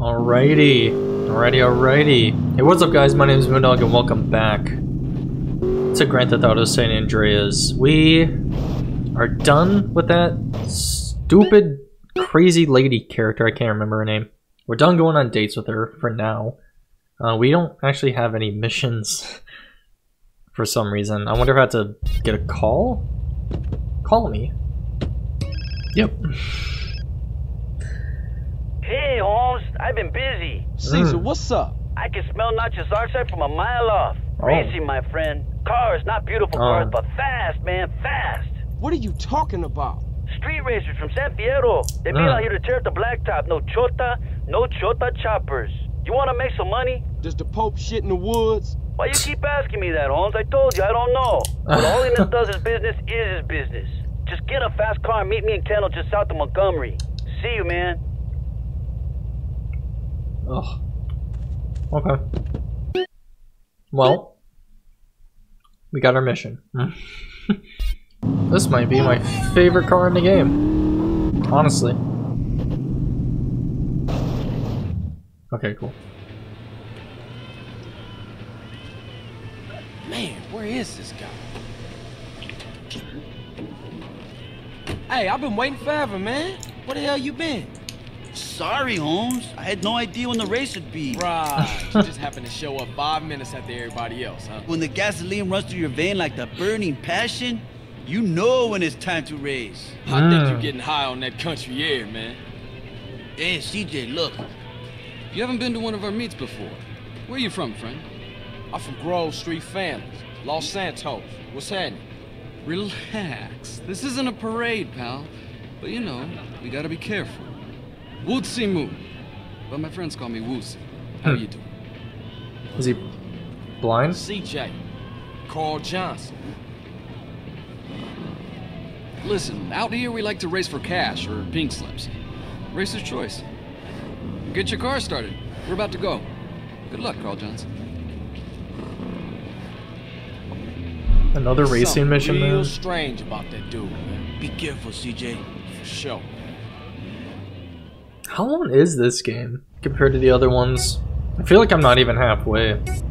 Alrighty. Hey, what's up guys? My name is MoonDog and welcome back to Grand Theft Auto San Andreas. We are done with that stupid, crazy lady character. I can't remember her name. We're done going on dates with her for now. We don't actually have any missions for some reason. I wonder if I have to get a call? Call me. Yep. Hey, Holmes, I've been busy. Caesar, what's up? I can smell nitrous oxide from a mile off. Racing, my friend. Cars, not beautiful cars, but fast, man, fast. What are you talking about? Street racers from San Fierro. They meet out here to tear up the blacktop. No chota choppers. You want to make some money? Does the Pope shit in the woods? Why you keep asking me that, Holmes? I told you, I don't know. What Holiness does his business is his business. Just get a fast car and meet me in Kendall just south of Montgomery. See you, man. Oh. Okay. Well, we got our mission. This might be my favorite car in the game. Honestly. Okay, cool. Man, where is this guy? Hey, I've been waiting forever, man. Where the hell you been? Sorry, Holmes. I had no idea when the race would be. Right. You just happened to show up 5 minutes after everybody else, huh? When the gasoline runs through your vein like the burning passion, you know when it's time to race. I think you're getting high on that country air, man. Hey, CJ, look. You haven't been to one of our meets before. Where are you from, friend? I'm from Grove Street Families, Los Santos. What's happening? Relax. This isn't a parade, pal. But you know, we gotta be careful. Wootsy Moo. But my friends call me Wootsy. How you doing? Is he blind? CJ. Carl Johnson. Listen, out here we like to race for cash or pink slips. Racer's choice. Get your car started. We're about to go. Good luck, Carl Johnson. Another racing mission, real man. Strange about that dude, man. Be careful, CJ. For sure. How long is this game compared to the other ones? I feel like I'm not even halfway.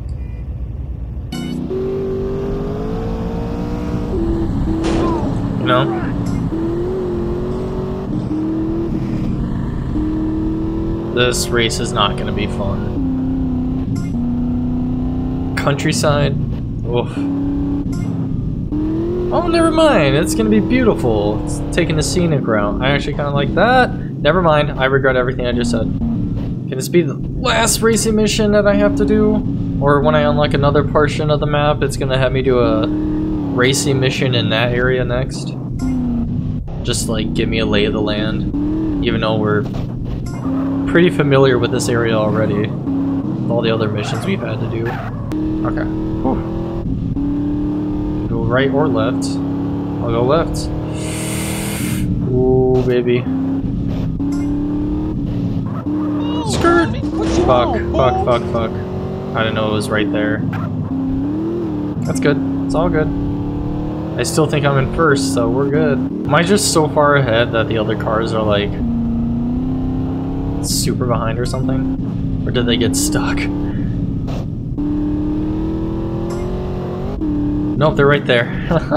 You know? This race is not gonna be fun. Countryside? Oof. Oh, never mind. It's gonna be beautiful. It's taking the scenic route. I actually kind of like that. Never mind. I regret everything I just said. Can this be the last racing mission that I have to do? Or when I unlock another portion of the map, it's gonna have me do a racing mission in that area next? Just like give me a lay of the land. Even though we're pretty familiar with this area already. With all the other missions we've had to do. Okay. Whew. Go right or left. I'll go left. Ooh, baby. Skirt! Fuck. I didn't know it was right there. That's good. It's all good. I still think I'm in first, so we're good. Am I just so far ahead that the other cars are like super behind or something? Or did they get stuck? Nope, they're right there.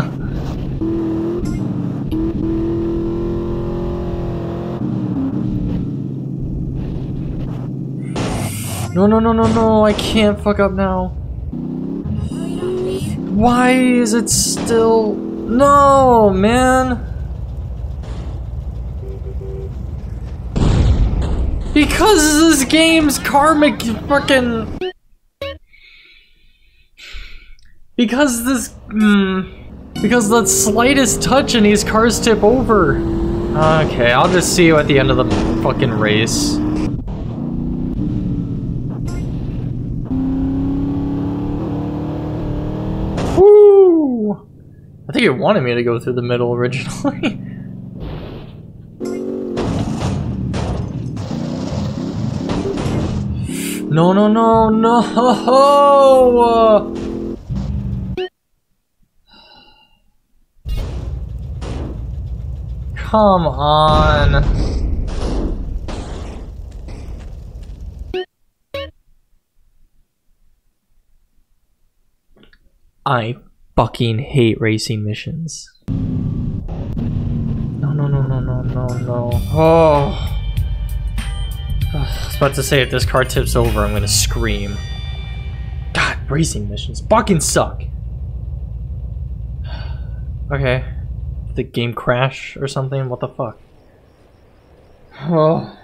No, I can't fuck up now. Why is it still... No, man! Because this game's karmic fucking... Because this... Because the slightest touch and these cars tip over. Okay, I'll just see you at the end of the fucking race. Woo! I think it wanted me to go through the middle originally. No! Come on. I fucking hate racing missions. No, no, no, no, no, no, no. Oh. I was about to say, if this car tips over, I'm gonna scream. God, racing missions fucking suck. Okay. Did the game crash or something? What the fuck? Oh.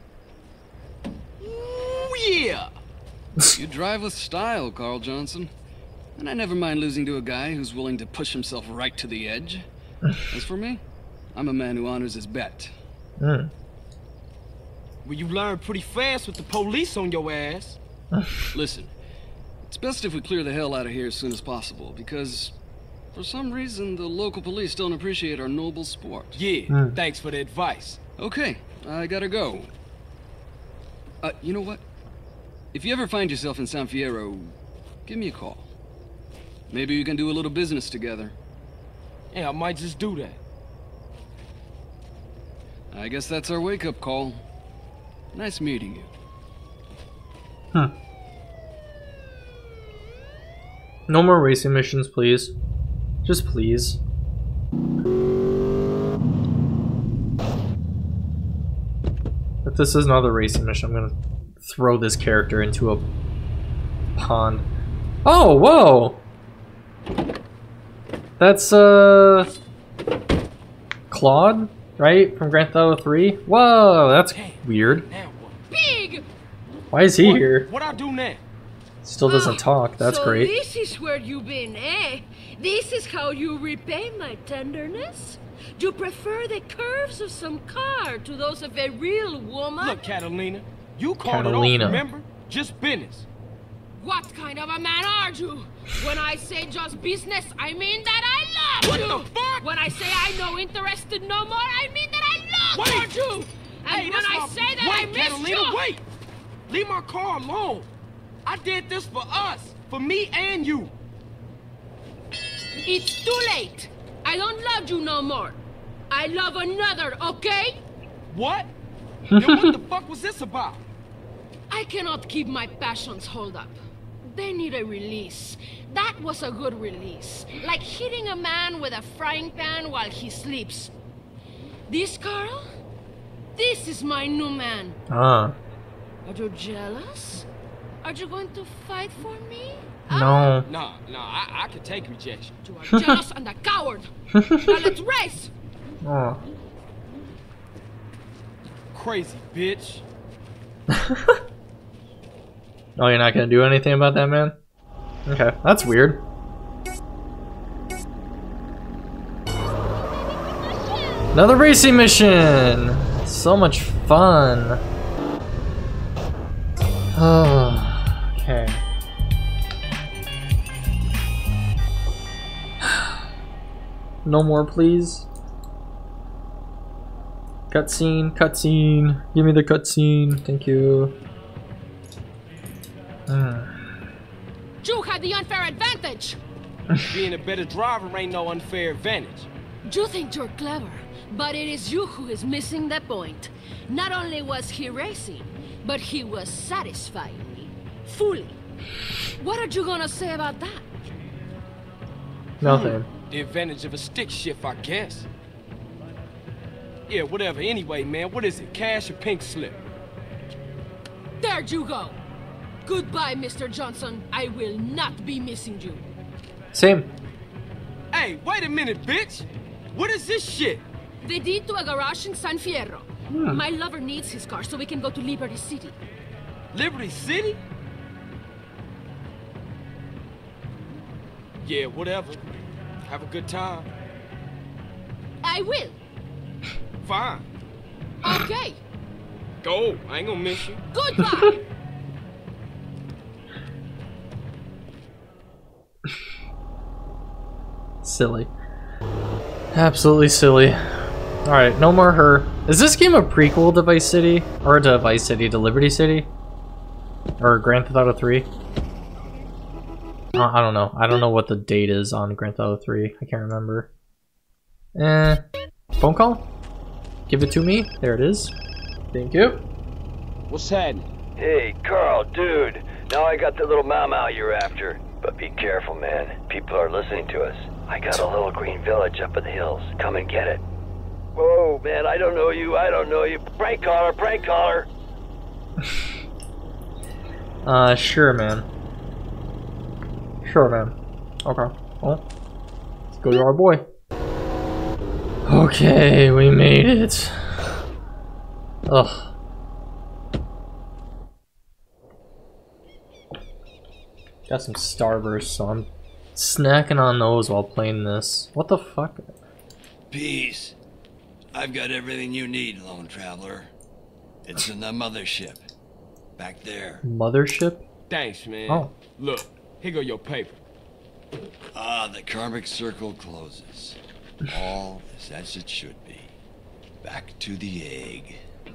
Ooh, yeah! You drive with style, Carl Johnson. And I never mind losing to a guy who's willing to push himself right to the edge. As for me, I'm a man who honors his bet. Well, you learned pretty fast with the police on your ass. Listen, it's best if we clear the hell out of here as soon as possible, because for some reason the local police don't appreciate our noble sport. Yeah, thanks for the advice. Okay, I gotta go. You know what? If you ever find yourself in San Fierro, give me a call. Maybe we can do a little business together. Yeah, I might just do that. I guess that's our wake-up call. Nice meeting you. No more racing missions, please. Just please. If this is another racing mission, I'm gonna throw this character into a pond. Oh, whoa! That's, Claude, right? From Grand Theft Auto 3? Whoa, that's weird. Pig! Why is he here? What I do now? Still doesn't talk, that's so great. This is where you've been, eh? This is how you repay my tenderness? You prefer the curves of some car to those of a real woman? Look, Catalina, you called Catalina. it off, remember? Just business. What kind of a man are you? When I say just business, I mean that I love you! What the fuck? When I say I'm no interested no more, I mean that I look Wait. for you! And Hey, when this I my... say that I Wait, miss Catalina, you... wait! Leave my car alone. I did this for us, for me and you. It's too late. I don't love you no more. I love another, okay? What? Then what the fuck was this about? I cannot keep my passions hold up. They need a release. That was a good release. Like hitting a man with a frying pan while he sleeps. This, Carl? This is my new man. Ah. Are you jealous? Are you going to fight for me? No. Nah, I can take rejection. You are jealous and a coward. Now let's race! Oh. Crazy bitch. Oh, you're not gonna do anything about that, man? Okay, that's weird. Another racing mission! So much fun. Oh, okay. No more, please. Cutscene, cutscene. Give me the cutscene. Thank you. You had the unfair advantage. Being a better driver ain't no unfair advantage. You think you're clever, but it is you who is missing the point. Not only was he racing, but he was satisfying me. Fully. What are you gonna say about that? Nothing. The advantage of a stick shift, I guess. Yeah, whatever. Anyway, man, what is it? Cash or pink slip? There you go. Goodbye, Mr. Johnson. I will not be missing you. Same. Hey, wait a minute, bitch! What is this shit? The deed to a garage in San Fierro. My lover needs his car so we can go to Liberty City. Liberty City? Yeah, whatever. Have a good time. I will. Fine. Okay. Go. I ain't gonna miss you. Goodbye. Silly. Absolutely silly. Alright, no more her. Is this game a prequel to Vice City? Or to Vice City, to Liberty City? Or Grand Theft Auto 3? I don't know. I don't know what the date is on Grand Theft Auto 3. I can't remember. Phone call? Give it to me. There it is. Thank you. What's happening? Hey, Carl, dude. Now I got the little mau-mau you're after. But Be careful, man. People are listening to us. I got a little green village up in the hills. Come and get it. Whoa, man, I don't know you. I don't know you. Prank caller, prank caller. Sure, man. Sure, man. Okay. Well, let's go to our boy. Okay, we made it. Ugh. Got some Starburst, so I'm snacking on those while playing this. What the fuck? Peace. I've got everything you need, lone traveler. It's in the mothership. Back there. Mothership? Thanks, man. Oh. Look, here go your paper. Ah, the karmic circle closes. All is as it should be. Back to the egg.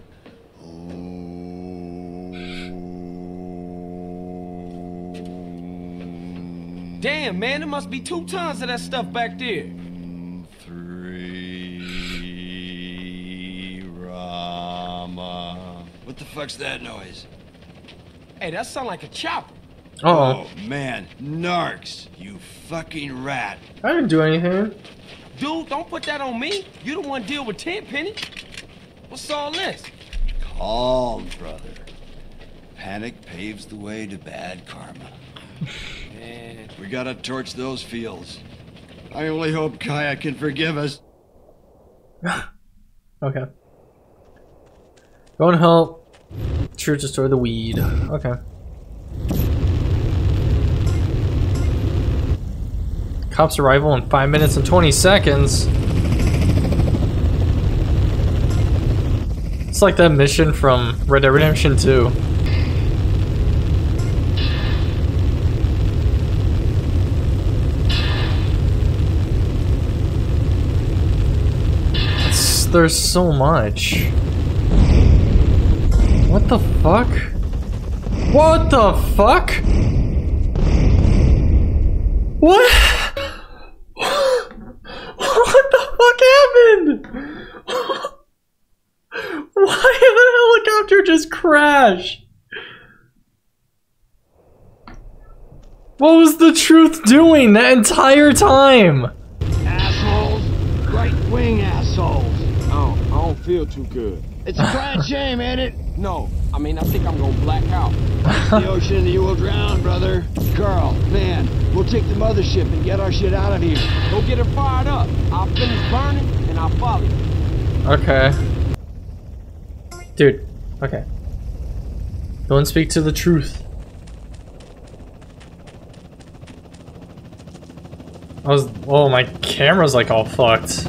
Damn, man, there must be 2 tons of that stuff back there. 3 Rama. What the fuck's that noise? Hey, that sound like a chopper. Uh-oh. Oh, man. Narcs, you fucking rat. I didn't do anything. Dude, don't put that on me. You the one deal with Tenpenny. What's all this? Calm, brother. Panic paves the way to bad karma. Man. We gotta torch those fields. I only hope Kaya can forgive us. Okay. Go and help. Sure to store the weed. Okay. Cops arrival in 5 minutes and 20 seconds. It's like that mission from Red Dead Redemption 2. There's so much. What the fuck? What the fuck? What? What the fuck happened? Why did the helicopter just crash? What was the truth doing that entire time? Assholes. Right-wing assholes. I don't feel too good. It's a crying shame, ain't it? No, I mean, I think I'm gonna black out. The ocean and you will drown, brother. Carl, man, we'll take the mothership and get our shit out of here. Go get her fired up. I'll finish burning and I'll follow you. Okay. Dude, okay. Go and speak to the truth. Oh, my camera's like all fucked.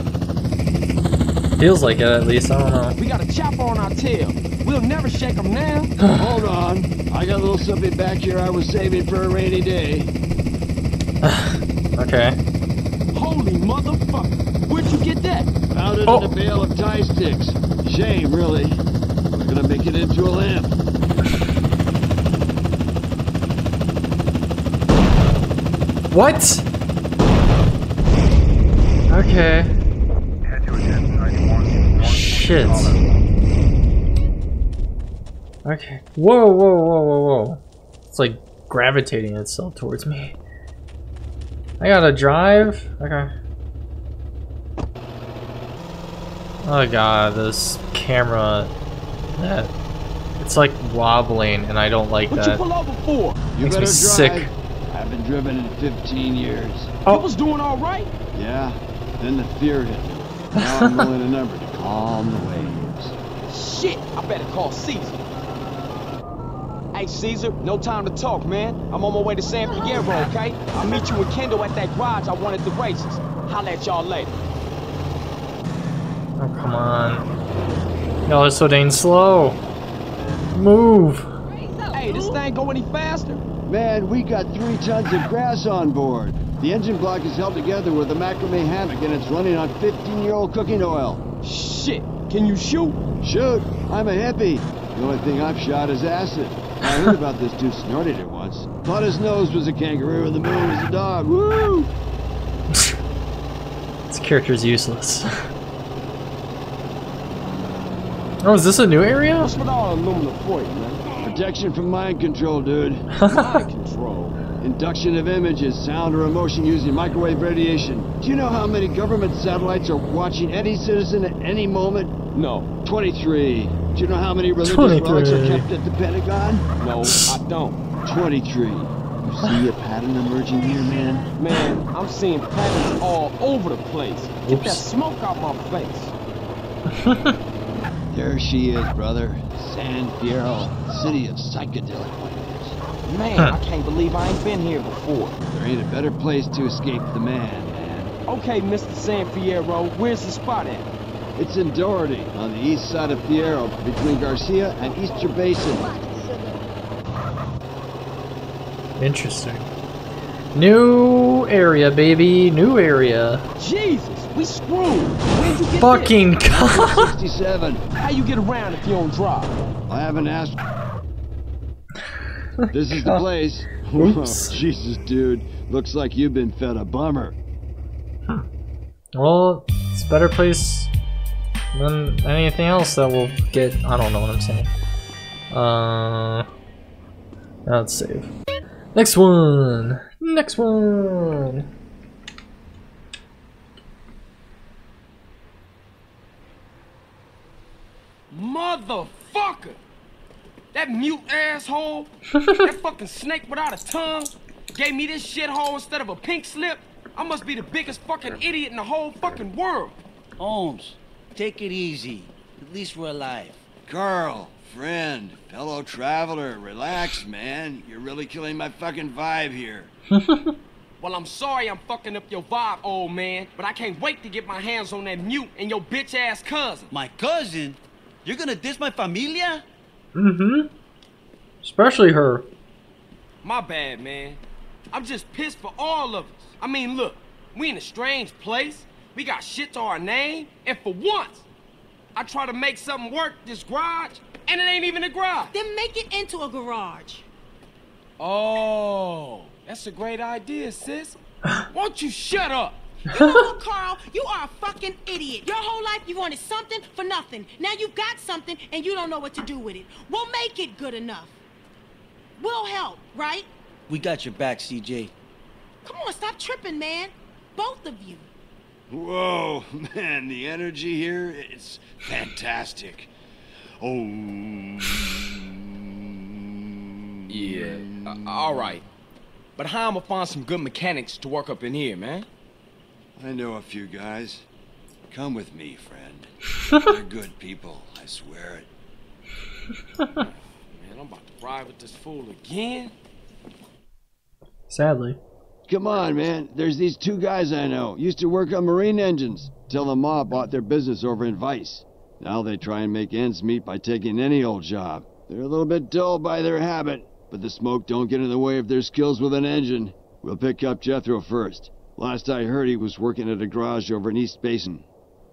Feels like it, at least. I don't know. We got a chopper on our tail. We'll never shake them now. Hold on. I got a little something back here I was saving for a rainy day. Okay. Holy motherfucker. Where'd you get that? Found it in a bale of tie sticks. Shame, really. We're gonna make it into a lamp. What? Okay. Shit. Okay. Whoa, whoa, whoa, whoa, whoa. It's like gravitating itself towards me. I gotta drive? Okay. Oh god, this camera, it's like wobbling and I don't like that. What you pull over for? You Makes better me drive. sick. I've been driven in 15 years. I was doing all right. Yeah, then the fear hit me. Now I'm rolling a number to calm the waves. Shit, I better call Caesar. Hey, Caesar, no time to talk, man. I'm on my way to San Fierro, okay? I'll meet you with Kendall at that garage I won at the races. Holla at y'all later. Oh, come on. Y'all are so dang slow. Move. Hey, this thing go any faster? Man, we got 3 tons of grass on board. The engine block is held together with a macrame hammock and it's running on 15-year-old cooking oil. Shit, can you shoot? Shoot, I'm a hippie. The only thing I've shot is acid. I heard about this dude snorted it once. Thought his nose was a kangaroo and the moon was a dog. Woo! This character's useless. Oh, is this a new area? What's with all aluminum foil, man? Protection from mind control, dude. Mind control. Induction of images, sound or emotion using microwave radiation. Do you know how many government satellites are watching any citizen at any moment? No. 23. Do you know how many religious 23. relics are kept at the Pentagon? No, I don't. 23. You see a pattern emerging here, man? Man, I'm seeing patterns all over the place. Get that Oops. smoke out my face. There she is, brother. San Fierro, city of psychedelic wonders. Man, I can't believe I ain't been here before. There ain't a better place to escape the man. Okay, Mr. San Fierro, where's the spot at? It's in Doherty, on the east side of Fierro, between Garcia and Easter Basin. Interesting. New area, baby. New area. Jesus, we screwed. Where'd you get Fucking this? god. 67. How you get around if you don't drive? I haven't asked. This is the place. Oops. Whoa, Jesus, dude. Looks like you've been fed a bummer. Well, it's a better place than anything else that we'll get. I don't know what I'm saying. Let's save. Next one. Next one. Motherfucker! That mute asshole, that fucking snake without a tongue, gave me this shithole instead of a pink slip. I must be the biggest fucking idiot in the whole fucking world. Holmes, take it easy. At least we're alive. Carl, friend, fellow traveler, relax, man. You're really killing my fucking vibe here. Well, I'm sorry I'm fucking up your vibe, old man, but I can't wait to get my hands on that mute and your bitch-ass cousin. My cousin? You're gonna diss my familia? Mm-hmm. Especially her. My bad, man. I'm just pissed for all of us. I mean, look, we in a strange place. We got shit to our name, and for once, I try to make something work this garage, and it ain't even a garage. Then make it into a garage. Oh, that's a great idea, sis. Won't you shut up? You know what, Carl? You are a fucking idiot. Your whole life you wanted something for nothing. Now you got something and you don't know what to do with it. We'll make it good enough. We'll help, right? We got your back, CJ. Come on, stop tripping, man. Both of you. Whoa, man, the energy here, it's fantastic. Oh. Yeah, all right. But how am I find some good mechanics to work up in here, man? I know a few guys. Come with me, friend. They're good people, I swear it. Man, I'm about to ride with this fool again. Sadly. Come on, man. There's these two guys I know. Used to work on marine engines. Till the mob bought their business over in Vice. Now they try and make ends meet by taking any old job. They're a little bit dull by their habit, but the smoke don't get in the way of their skills with an engine. We'll pick up Jethro first. Last I heard, he was working at a garage over in East Basin.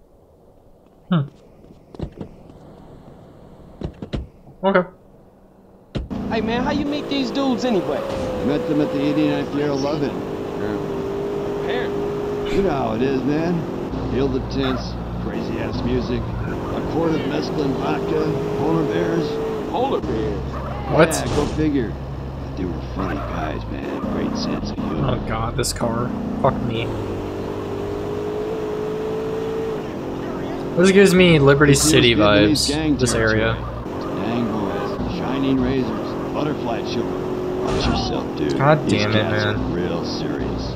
Okay. Hey, man, how you meet these dudes anyway? I met them at the 89th year 11. Apparently. You know how it is, man. Gilded tints, crazy-ass music, a quart of mescaline vodka, polar bears. Polar bears? What? Yeah, go figure. They were funny guys, man. Great sense of humor. Oh god, this car. Fuck me. This gives me Liberty City vibes, this area. Dang boys, shining razors, butterfly children. Watch yourself, dude. God These damn it, cats are man. real serious.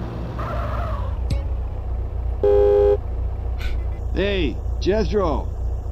Hey, Jethro.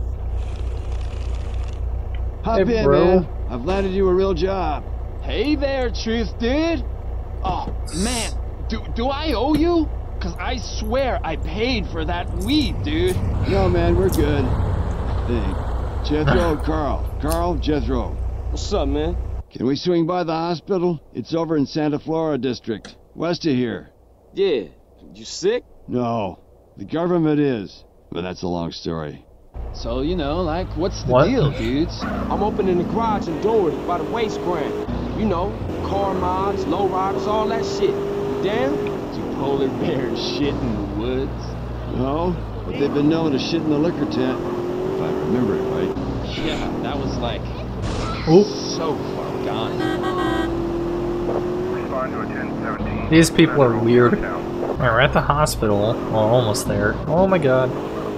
Hop Hey, in, bro. man. I've landed you a real job. Hey there, Truth Dude. Oh, man, do I owe you? Cause I swear I paid for that weed, dude. No, man, we're good. I think. Jethro, Carl. Carl, Jethro. What's up, man? Can we swing by the hospital? It's over in Santa Flora District, west of here. Yeah, you sick? No, the government is. But that's a long story. So, you know, like, what's the What? deal, dudes? I'm opening the garage in Doherty by the waste ground. You know, car mods, lowriders, all that shit. You down? Do polar bears shit in the woods? No, but they've been known to shit in the liquor tent, if I remember it right. Yeah, that was like Oh. so far gone. These people are weird. Alright, we're at the hospital. Oh, almost there. Oh my god.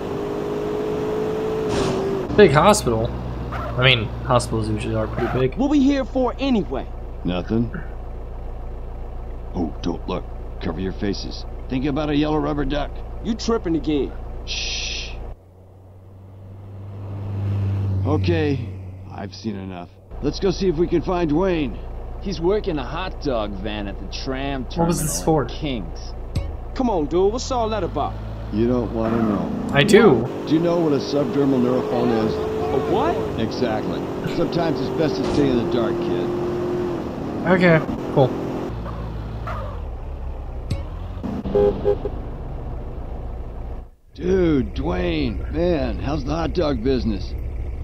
Big hospital. I mean, hospitals usually are pretty big. What we here for anyway? Nothing. Oh, don't look. Cover your faces. Think about a yellow rubber duck. You tripping again. Shh. Okay, I've seen enough. Let's go see if we can find Dwayne. He's working a hot dog van at the tram terminal. What was this for? in Kings. Come on, dude. What's all that about? You don't want to know. I do. Do you know what a subdermal neurophone is? A what? Exactly. Sometimes it's best to stay in the dark, kid. Okay, cool. Dude, Dwayne, man, how's the hot dog business?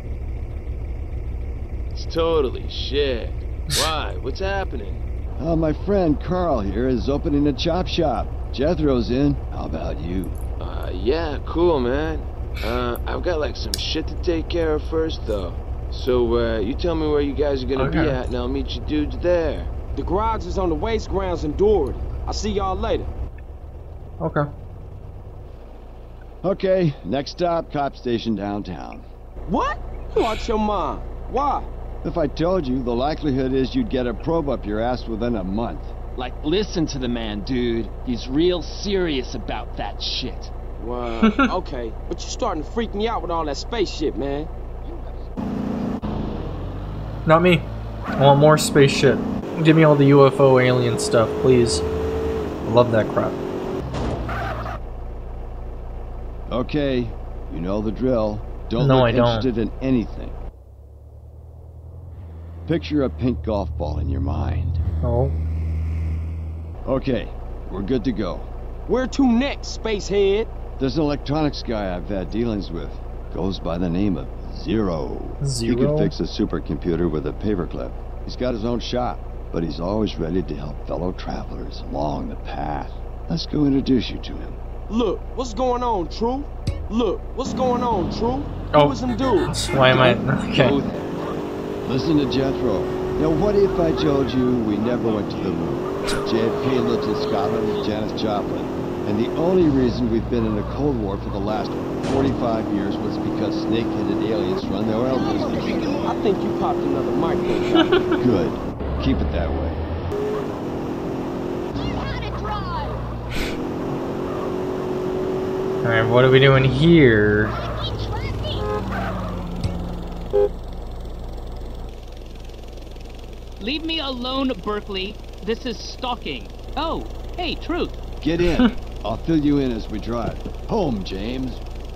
It's totally shit. Why? What's happening? My friend Carl here is opening a chop shop. Jethro's in. How about you? Yeah, cool, man. I've got like some shit to take care of first, though. So, you tell me where you guys are gonna be at, and I'll meet you dudes there. The garage is on the waste grounds in Doherty. I'll see y'all later. Okay. Okay, next stop, cop station downtown. What? You out your mind. Why? If I told you, the likelihood is you'd get a probe up your ass within a month. Like, listen to the man, dude. He's real serious about that shit. Wow. Okay, but you're starting to freak me out with all that space shit, man. Not me. I want more space shit. Give me all the UFO alien stuff, please. I love that crap. Okay, you know the drill. Don't No, look I don't. interested in anything. Picture a pink golf ball in your mind. Oh. Okay, we're good to go. Where to next, spacehead? There's an electronics guy I've had dealings with. Goes by the name of Zero. Zero? He can fix a supercomputer with a paperclip. He's got his own shop, but he's always ready to help fellow travelers along the path. Let's go introduce you to him. Look, what's going on, True? Look, what's going on, True? Oh. Who was them dudes? Why am I... Okay. Go there. Listen to Jethro. Now, what if I told you we never went to the moon? JFK lived in Scotland with Janis Joplin. And the only reason we've been in a Cold War for the last 45 years was because snake-headed aliens run the oil business. I think you popped another micro. Good. Keep it that way. Alright, what are we doing here? Leave me alone, Berkeley. This is stalking. Oh, hey, Truth. Get in. I'll fill you in as we drive. Home, James.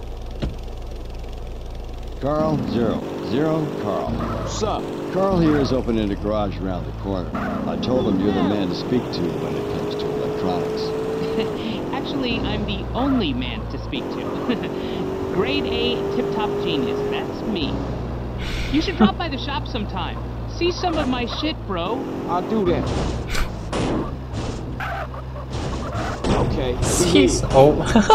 Carl, Zero. Zero, Carl. What's up? Carl here is opening a garage around the corner. I told him you're the man to speak to when it comes to electronics. Actually, I'm the only man to speak to. Grade A tip-top genius. That's me. You should drop by the shop sometime. See some of my shit, bro. I'll do that. Okay. Jeez. Oh.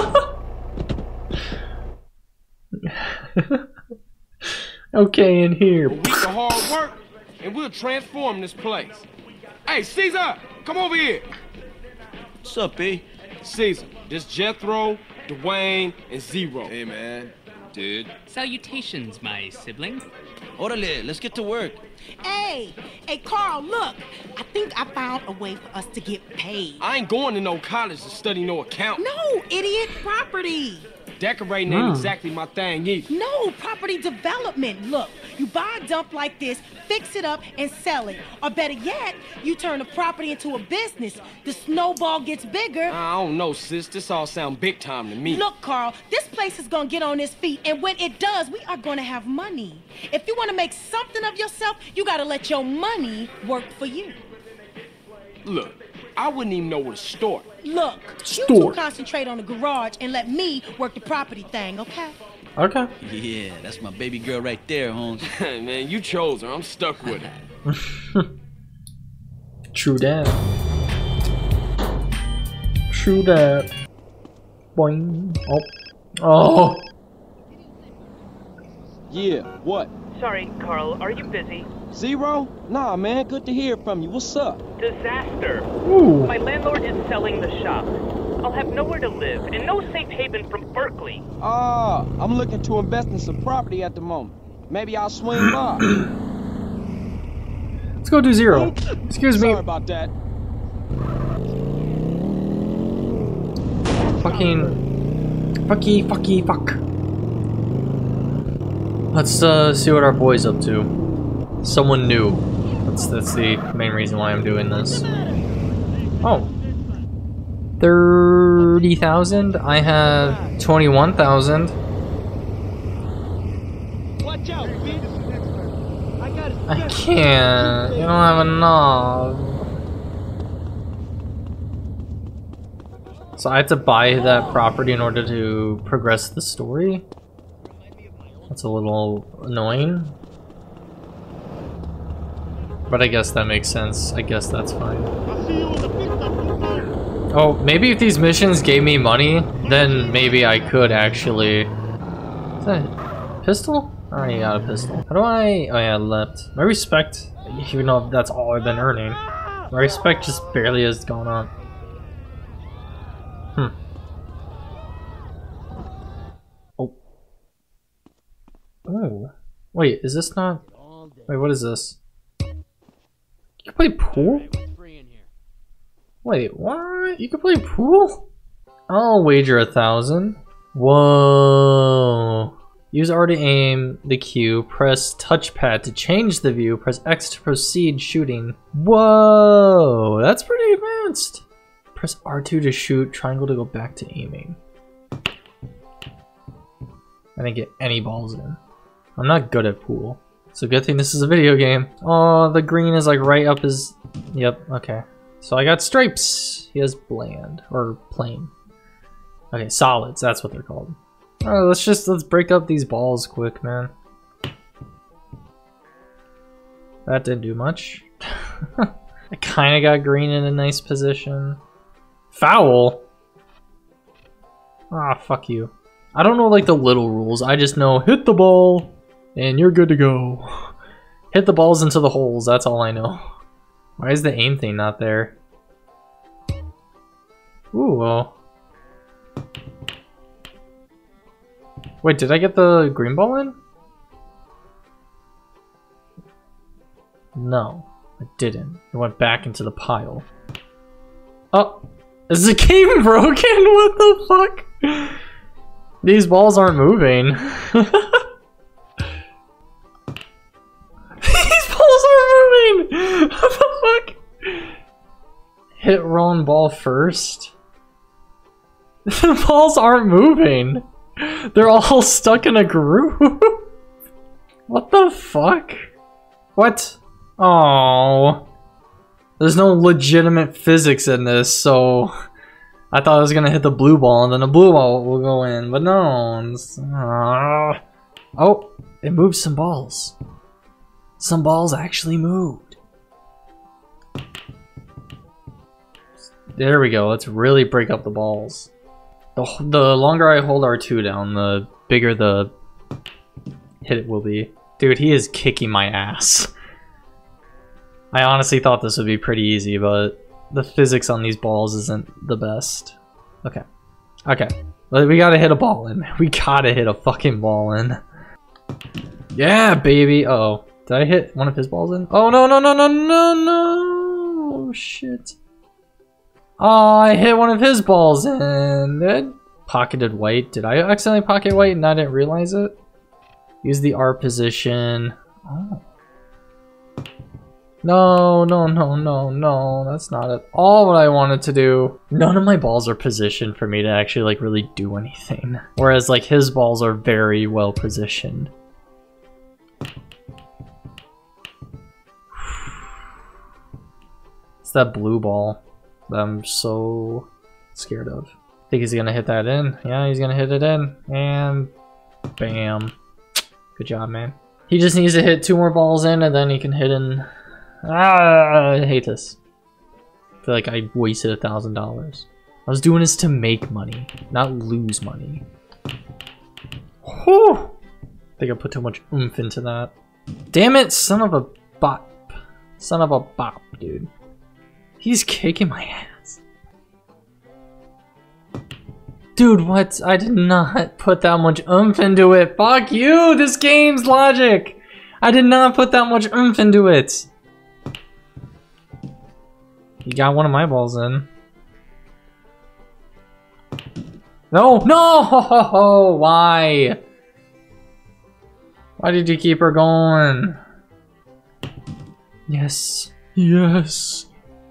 Okay, in here. A week of hard work, and we'll transform this place. Hey, Caesar, come over here. What's up, B? Caesar, this Jethro, Dwayne, and Zero. Hey, man. Dude. Salutations, my sibling. Orale, let's get to work. Hey, Carl, look. I think I found a way for us to get paid. I ain't going to no college to study no account. No, idiot, property. Decorating ain't exactly my thing either. No, property development. Look, you buy a dump like this, fix it up, and sell it. Or better yet, you turn the property into a business. The snowball gets bigger. I don't know, sis. This all sound big time to me. Look, Carl, this place is gonna get on its feet, and when it does, we are gonna have money. If you wanna make something of yourself, you gotta let your money work for you. Look, I wouldn't even know where to start. Look, you two concentrate on the garage and let me work the property thing, okay? Okay. Yeah, that's my baby girl right there, Holmes. Man, you chose her. I'm stuck with her. True that. True that. Boing. Oh. Oh. Yeah, what? Sorry, Carl, are you busy? Zero? Nah, man, good to hear from you. What's up? Disaster. Ooh. My landlord is selling the shop. I'll have nowhere to live and no safe haven from Berkeley. I'm looking to invest in some property at the moment. Maybe I'll swing by. Let's go do Zero. Excuse me. Sorry about that. Fuck. Let's see what our boy's up to. Someone new. That's the main reason why I'm doing this. Oh. 30,000. I have 21,000. Watch out, bitch. I can't. You don't have enough. So I have to buy that property in order to progress the story? That's a little annoying. But I guess that makes sense. I guess that's fine. Oh, maybe if these missions gave me money, then maybe I could actually... Is that a pistol? I already got a pistol. How do I... Oh yeah, left. My respect, even though that's all I've been earning, my respect just barely has gone up. Oh. Wait, is this not... Wait, what is this? You can play pool? Wait, what? You can play pool? I'll wager 1,000. Whoa. Use R to aim the cue. Press touchpad to change the view. Press X to proceed shooting. Whoa, that's pretty advanced. Press R2 to shoot. Triangle to go back to aiming. I didn't get any balls in. I'm not good at pool. So good thing this is a video game. Oh, the green is like right up his... Yep, okay. So I got stripes. He has bland, or plain. Okay, solids, that's what they're called. Alright, let's break up these balls quick, man. That didn't do much. I kinda got green in a nice position. Foul? Ah, fuck you. I don't know like the little rules, I just know hit the ball and you're good to go. Hit the balls into the holes, that's all I know. Why is the aim thing not there? Ooh, well. Wait, did I get the green ball in? No, I didn't. It went back into the pile. Oh, is the game broken? What the fuck? These balls aren't moving. These balls aren't moving! What the fuck? Hit wrong ball first? The balls aren't moving. They're all stuck in a groove. What the fuck? What? Oh, there's no legitimate physics in this, so I thought I was gonna hit the blue ball and then the blue ball will go in, but no. Oh, it moved some balls. Some balls actually moved. There we go. Let's really break up the balls. The longer I hold R2 down, the bigger the hit it will be. Dude, he is kicking my ass. I honestly thought this would be pretty easy, but the physics on these balls isn't the best. Okay. Okay. We gotta hit a ball in. We gotta hit a fucking ball in. Yeah, baby. Uh-oh. Did I hit one of his balls in? Oh, no, no, no, no, no, no. Shit. Oh, I hit one of his balls in. That pocketed white. Did I accidentally pocket white and I didn't realize it? Use the R position. Oh. No, no, no, no, no. That's not at all what I wanted to do. None of my balls are positioned for me to actually like really do anything. Whereas like his balls are very well positioned. It's that blue ball that I'm so scared of. Think he's gonna hit that in? Yeah, he's gonna hit it in. And bam. Good job, man. He just needs to hit 2 more balls in and then he can hit in. Ah, I hate this. I feel like I wasted $1,000. I was doing this to make money, not lose money. Whew. I think I put too much oomph into that. Damn it, son of a bop. Son of a bop, dude. He's kicking my ass. Dude, what? I did not put that much oomph into it. Fuck you, this game's logic. I did not put that much oomph into it. You got one of my balls in. No, no! Why? Why did you keep her going? Yes. Yes.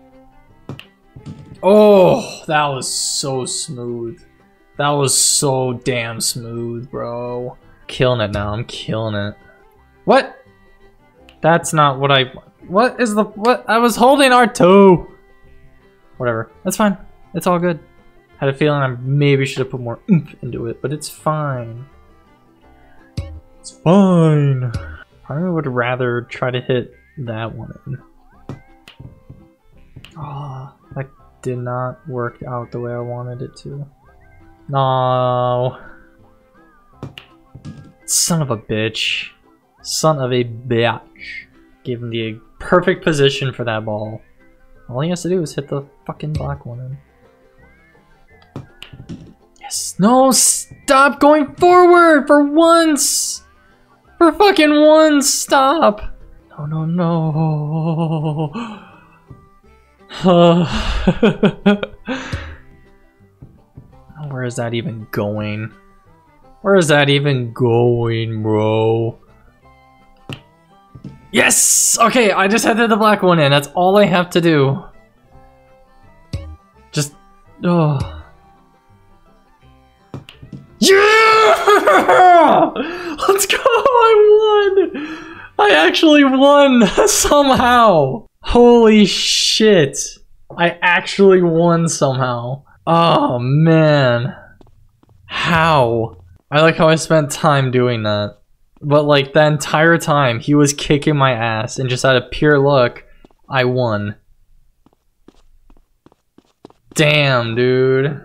Oh, that was so smooth. That was so damn smooth, bro. Killing it now, I'm killing it. What? That's not what I... What is the... What? I was holding R2! Whatever. That's fine. It's all good. Had a feeling I maybe should have put more oomph into it, but it's fine. It's fine. I would rather try to hit that one in. Oh, that did not work out the way I wanted it to. No. Son of a bitch. Son of a bitch. Gave him the perfect position for that ball. All he has to do is hit the fucking black one in. Yes. No, stop going forward for once! For fucking once, stop! No, no, no. Where is that even going? Where is that even going, bro? Yes! Okay, I just had to hit the black one in. That's all I have to do. Just... Oh. Yeah! Let's go! I won! I actually won! Somehow! Holy shit! I actually won somehow. Oh, man. How? I like how I spent time doing that. But like, the entire time, he was kicking my ass, and just out of pure luck, I won. Damn, dude.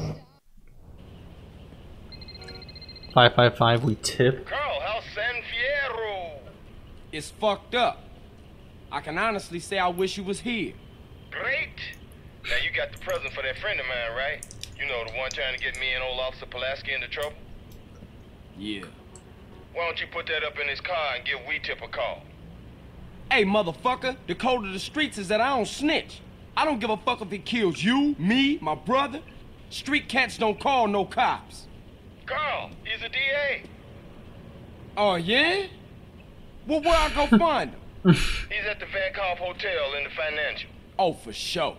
555, we tip. Carl, how's San Fierro? It's fucked up. I can honestly say I wish you was here. Great. Now you got the present for that friend of mine, right? You know, the one trying to get me and old Officer Pulaski into trouble? Yeah. Why don't you put that up in his car and give We-Tip a call? Hey, motherfucker, the code of the streets is that I don't snitch. I don't give a fuck if he kills you, me, my brother. Street cats don't call no cops. Carl, he's a DA. Oh, yeah? Well, where I go find him? He's at the Vankov Hotel in the Financial. Oh, for sure.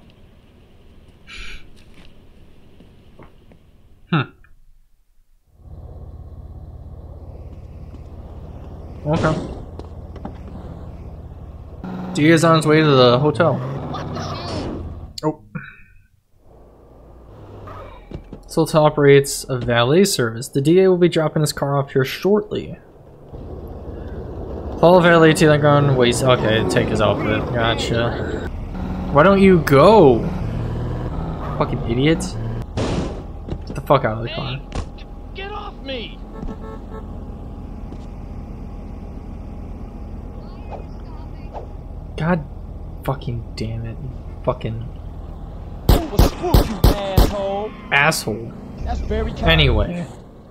Okay. DA is on his way to the hotel. Oh. This hotel operates a valet service. The DA will be dropping his car off here shortly. Follow valet to the ground. Wait, okay, take his outfit. Gotcha. Why don't you go? Fucking idiot. Get the fuck out of the car. Get off me! God fucking damn it. Fucking asshole. That's very kind. Anyway.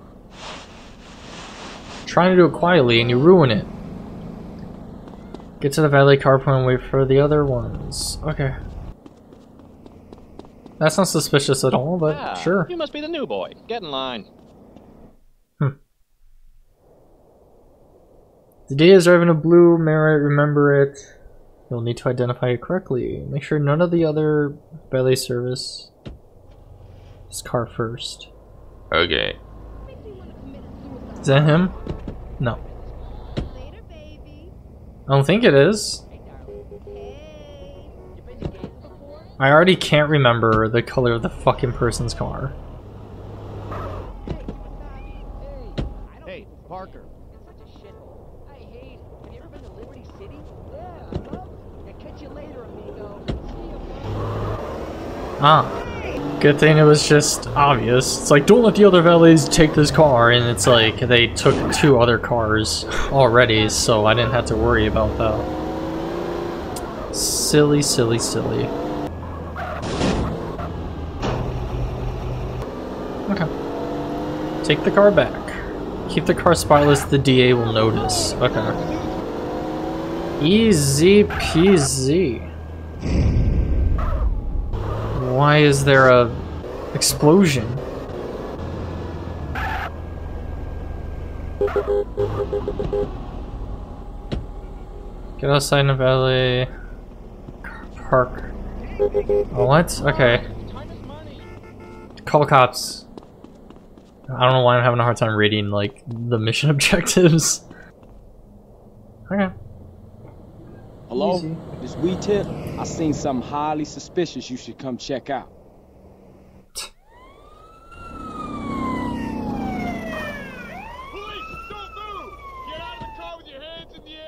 Trying to do it quietly and you ruin it. Get to the valet car point and wait for the other ones. Okay. That's not suspicious at all, but sure. You must be the new boy. Get in line. The DA is driving a blue Merit, remember it. You'll need to identify it correctly. Make sure none of the other valet service is car first. Okay. Is that him? No. I don't think it is. I already can't remember the color of the fucking person's car. Hey, Parker. Ah. Good thing it was just obvious. It's like, don't let the other valets take this car, and it's like they took 2 other cars already, so I didn't have to worry about that. Silly, silly, silly. Okay. Take the car back. Keep the car spotless, the DA will notice. Okay. Easy peasy. Why is there a explosion? Get outside in the valley. Park. What? Okay. Call cops. I don't know why I'm having a hard time reading, like, the mission objectives. Okay. Hello? Easy. This we tip? I seen something highly suspicious you should come check out. Police, don't move! Get out of the car with your hands in the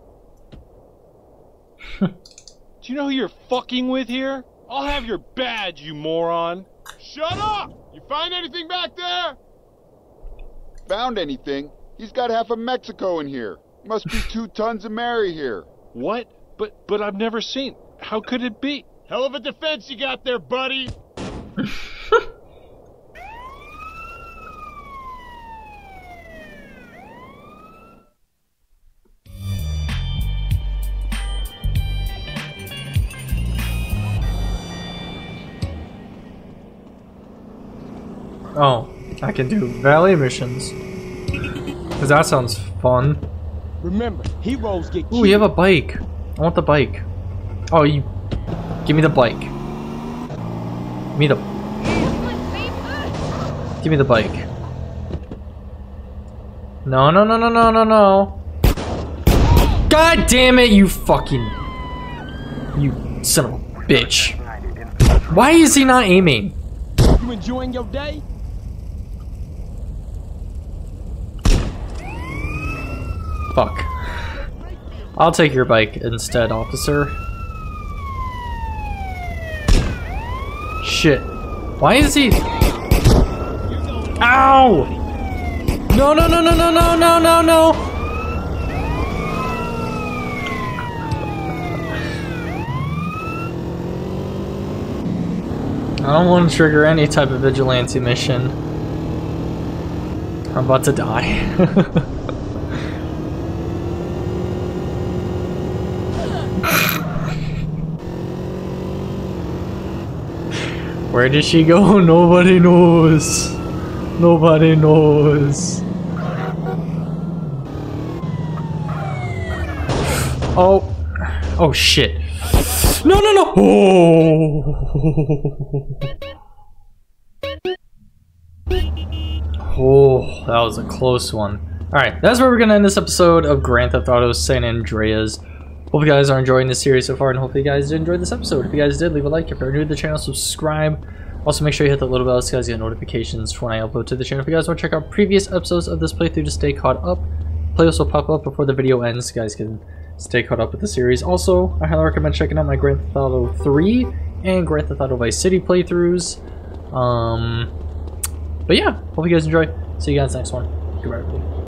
air! Do you know who you're fucking with here? I'll have your badge, you moron! Shut up! You find anything back there? Found anything? He's got half of Mexico in here. Must be 2 tons of Mary here. What? But I've never seen. How could it be? Hell of a defense you got there, buddy! Oh, I can do valet missions. Cause that sounds fun. Remember, heroes get killed. Ooh, you have a bike. I want the bike. Oh, you... Give me the bike. Give me the... Give me the bike. No, no, no, no, no, no, no. God damn it, you fucking... You son of a bitch. Why is he not aiming? You enjoying your day? Fuck. I'll take your bike instead, officer. Shit. Why is he... Ow! No, no, no, no, no, no, no, no, no! I don't want to trigger any type of vigilante mission. I'm about to die. Where did she go? Nobody knows. Nobody knows. Oh. Oh shit. No, no, no. Oh. Oh, that was a close one. Alright, that's where we're gonna end this episode of Grand Theft Auto San Andreas. Hope you guys are enjoying this series so far, and hopefully you guys did enjoy this episode. If you guys did, leave a like. If you're new to the channel, subscribe. Also, make sure you hit the little bell so you guys get notifications when I upload to the channel. If you guys want to check out previous episodes of this playthrough to stay caught up, playlists will pop up before the video ends. You guys can stay caught up with the series. Also, I highly recommend checking out my Grand Theft Auto 3 and Grand Theft Auto Vice City playthroughs. But yeah, hope you guys enjoy. See you guys next one. Goodbye, everybody.